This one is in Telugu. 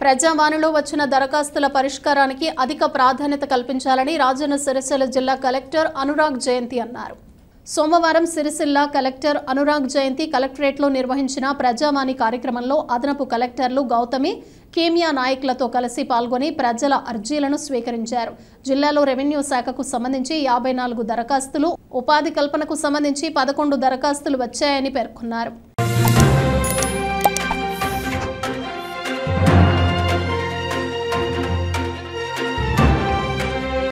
ప్రజావాణిలో వచ్చిన దరఖాస్తుల పరిష్కారానికి అధిక ప్రాధాన్యత కల్పించాలని రాజన్న సిరిసిల్ల జిల్లా కలెక్టర్ అనురాగ్ జయంతి అన్నారు. సోమవారం సిరిసిల్ల కలెక్టర్ అనురాగ్ జయంతి కలెక్టరేట్లో నిర్వహించిన ప్రజావాణి కార్యక్రమంలో అదనపు కలెక్టర్లు గౌతమి, కేమియా నాయకులతో కలిసి పాల్గొని ప్రజల అర్జీలను స్వీకరించారు. జిల్లాలో రెవెన్యూ శాఖకు సంబంధించి 54 దరఖాస్తులు, ఉపాధి కల్పనకు సంబంధించి 11 దరఖాస్తులు వచ్చాయని పేర్కొన్నారు.